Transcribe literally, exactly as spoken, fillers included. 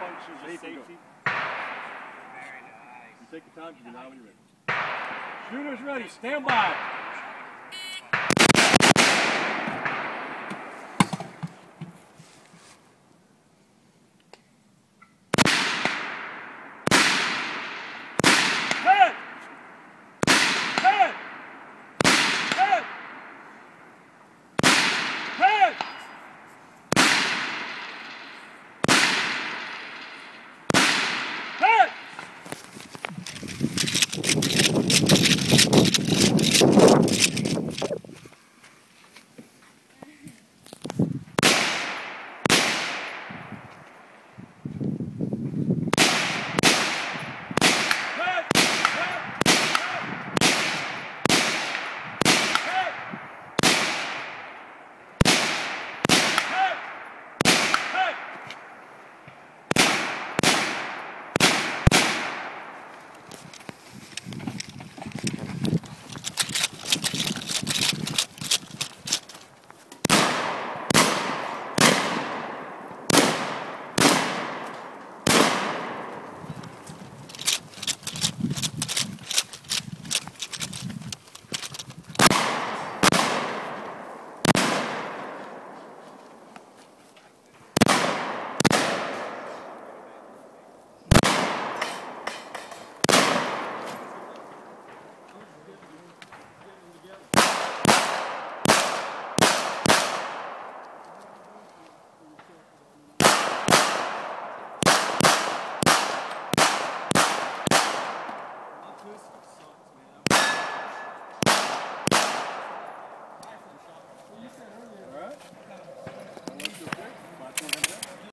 functions of safety. Very nice. You take the time to do now when you're ready. Shooters ready, stand by. Head! Head! Head! Head! Head!